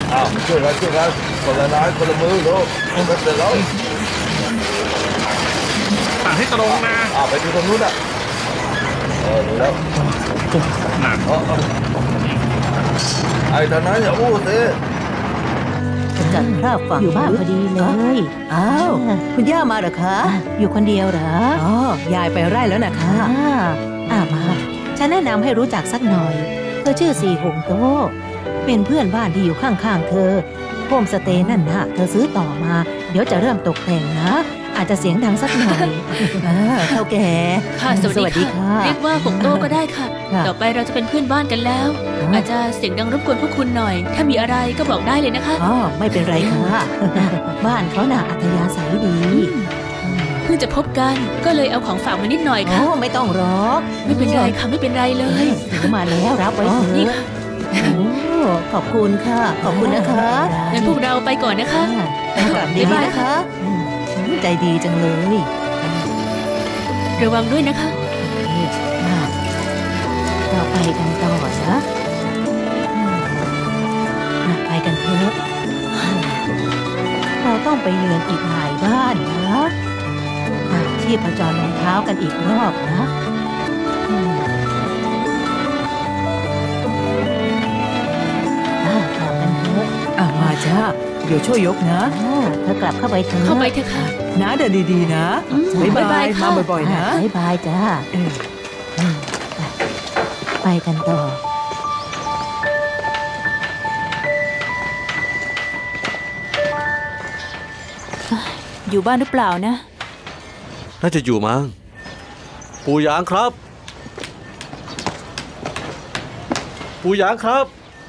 ช่วยกันคนละน้อยคนละมือลูกไม่เป็นไรสั่งให้ตรงนะไปดูตรงนู้นดูแล้วหนักไอ้ตอนนั้นอย่าอู้สิจัดภาพฝั่งอยู่บ้านพอดีเลยอ้าวคุณย่ามาเหรอคะอยู่คนเดียวเหรออ๋อยายไปไร่แล้วนะคะมาฉันแนะนำให้รู้จักสักหน่อยเธอชื่อซีหงโตเป็นเพื่อนบ้านที่อยู่ข้างๆเธอโฮมสเตย์นั่นนะเธอซื้อต่อมาเดี๋ยวจะเริ่มตกแต่งนะอาจจะเสียงดังสักหน่อยเท่าแก่ค่ะสวัสดีค่ะเรียกว่าหงโตก็ได้ค่ะต่อไปเราจะเป็นเพื่อนบ้านกันแล้วอาจจะเสียงดังรบกวนพวกคุณหน่อยถ้ามีอะไรก็บอกได้เลยนะคะไม่เป็นไรค่ะบ้านเขาน่ะอัธยาศัยดีเพิ่งจะพบกันก็เลยเอาของฝากมานิดหน่อยค่ะไม่ต้องหรอกไม่เป็นไรค่ะไม่เป็นไรเลยถือมาแล้วรับไว้เถอะขอบคุณค่ะขอบคุณนะคะงั้นพวกเราไปก่อนนะคะกลับดีนะคะใจดีจังเลยระวังด้วยนะคะเราไปกันต่อนะไปกันเถอะเราต้องไปเยือนอีกหลายบ้านนะที่ประจรรองเท้ากันอีกรอบนะต่อกันเถอะมาจ้าเดี๋ยวช่วยยกนะเธอกลับเข้าไปเถอะเข้าไปเถอะค่ะนะเดินดีๆนะบ๊ายบายมาบ่อยๆนะบ๊ายบายจ้าไปกันต่ออยู่บ้านหรือเปล่านะน่าจะอยู่มั้งปู่หยางครับปู่หยางครับ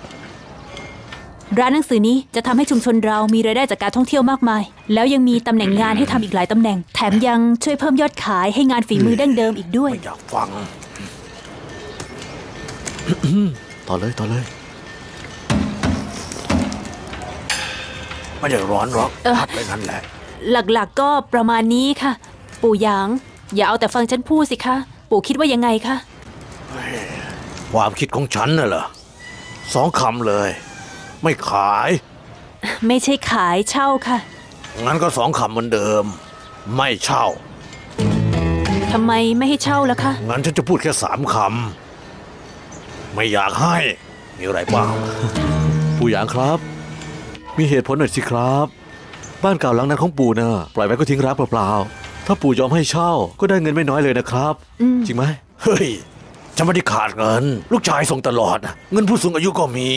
ร้านหนังสือนี้จะทำให้ชุมชนเรามีรายได้จากการท่องเที่ยวมากมายแล้วยังมีตำแหน่งงานให้ทำอีกหลายตำแหน่งแถมยังช่วยเพิ่มยอดขายให้งานฝีมือดั้งเดิมอีกด้วยไม่อยากฟังต่อเลยไม่ได้ร้อนหรอกพัดไปงั้นแหละหลักๆก็ประมาณนี้ค่ะปู่หยางอย่าเอาแต่ฟังฉันพูดสิคะปู่คิดว่ายังไงคะความคิดของฉันน่ะเหรอ2 คำเลยไม่ขายไม่ใช่ขายเช่าค่ะงั้นก็2 คำเหมือนเดิมไม่เช่าทำไมไม่ให้เช่าล่ะคะงั้นฉันจะพูดแค่3 คำไม่อยากให้มีอะไรบ้างปู่หยางครับมีเหตุผลหน่อยสิครับบ้านเก่าหลังนั้นของปู่น่ะปล่อยไว้ก็ทิ้งร้างเปล่าๆถ้าปู่ยอมให้เช่าก็ได้เงินไม่น้อยเลยนะครับจริงไหมเฮ้ยฉันไม่ได้ขาดเงินลูกชายส่งตลอดเงินผู้สูงอายุก็มี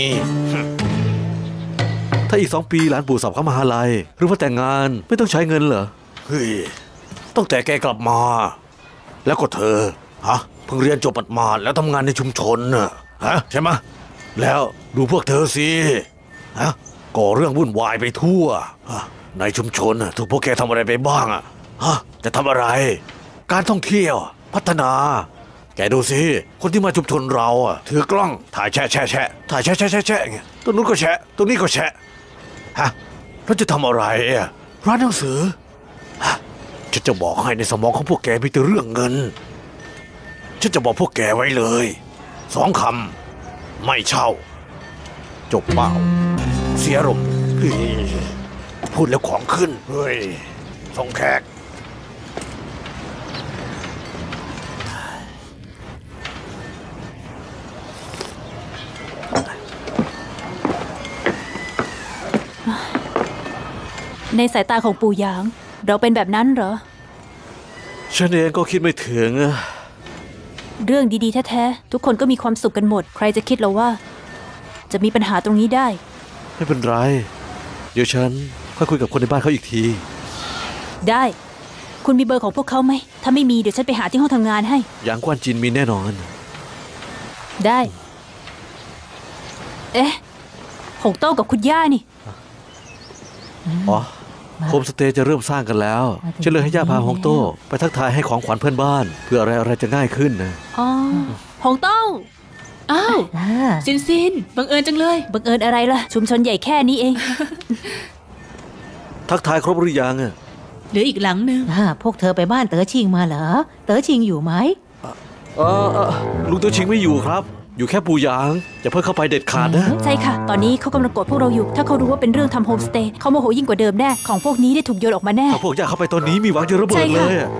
ถ้าอีก2 ปีหลานปู่สอบเข้ามหาลัยหรือว่าแต่งงานไม่ต้องใช้เงินเหรอเฮ้ยตั้งแต่แกกลับมาแล้วก็เธอเพิ่งเรียนจบมาแล้วทำงานในชุมชนใช่ไหมแล้วดูพวกเธอสิก่อเรื่องวุ่นวายไปทั่วในชุมชนถูกพวกแกทำอะไรไปบ้างจะทำอะไรการท่องเที่ยวพัฒนาแกดูสิคนที่มาชุมชนเราถือกล้องถ่ายแชะถ่ายแชะเงี้ยตรงนู้นก็แชะตรงนี้ก็แชะแล้วจะทำอะไรร้านหนังสือฉันจะบอกให้ในสมองของพวกแกมีแต่เรื่องเงินฉันจะบอกพวกแกไว้เลย2 คำไม่เช่าจบเปล่าเสียอารมณ์พูดแล้วของขึ้นเฮ้ยส่งแขกในสายตาของปู่หยางเราเป็นแบบนั้นเหรอฉันเองก็คิดไม่ถึงเรื่องดีๆแท้ๆทุกคนก็มีความสุขกันหมดใครจะคิดหรอว่าจะมีปัญหาตรงนี้ได้ไม่เป็นไรเดี๋ยวฉันค่อยคุยกับคนในบ้านเขาอีกทีได้คุณมีเบอร์ของพวกเขาไหมถ้าไม่มีเดี๋ยวฉันไปหาที่ห้องทำงานให้หยางกวนจินมีแน่นอนได้หงโต้กับคุณย่านี่โฮมสเตย์จะเริ่มสร้างกันแล้วฉันเลยให้ย่าพาหงโต้ไปทักทายให้ของขวัญเพื่อนบ้านเพื่ออะไรจะง่ายขึ้นนะหงโต้อ้าวซินบังเอิญจังเลยบังเอิญอะไรล่ะชุมชนใหญ่แค่นี้เองทักทายครบหรือยังเหลืออีกหลังนึงพวกเธอไปบ้านเต๋อชิงมาเหรอเต๋อชิงอยู่ไหมลุงเต๋อชิงไม่อยู่ครับอยู่แค่ปูหยางอย่าเพิ่งเข้าไปเด็ดขาดนะใช่ค่ะ ตอนนี้เขากำลังโกรธพวกเราอยู่ ถ้าเขารู้ว่าเป็นเรื่องทำโฮมสเตย์เขาโมโหยิ่งกว่าเดิมแน่ ของพวกนี้ได้ถูกโยนออกมาแน่ถ้าพวกย่าเข้าไปตอนนี้มีหวังจะระเบิใช่ดค่ะเลยอะ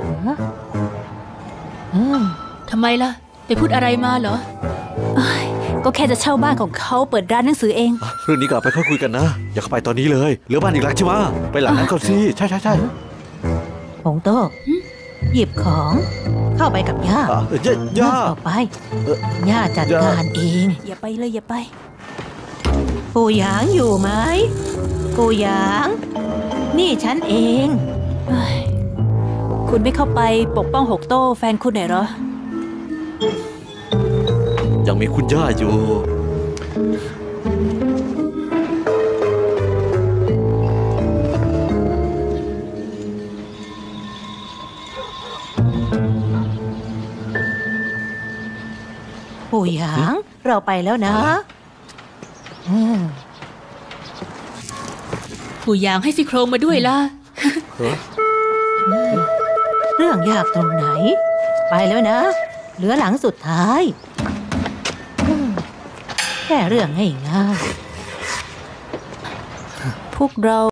ทำไมล่ะ ไปพูดอะไรมาเหรอก็แค่จะเช่าบ้านของเขาเปิดร้านหนังสือเองเรื่องนี้กลับไปค่อยคุยกันนะ อย่าเข้าไปตอนนี้เลยเหลือบ้านอีกหลังใช่ไหมไปหลังนั้นก่อนสิใช่หงโต้หยิบของเข้าไปกับย่าย่าต่อไปย่าจัดการเองอย่าไปเลยอย่าไปปู่หยางอยู่ไหมปู่หยาง นี่ฉันเองคุณไม่เข้าไปปกป้องหกโต้แฟนคุณหน่อยเหรอยังมีคุณย่าอยู่ปู่หยางเราไปแล้วนะผู้ยางให้ซี่โครงมาด้วยล่ะเรื่องยากตรงไหน ไปแล้วนะ เหลือหลังสุดท้ายแค่เรื่องง่ายๆพวกเรา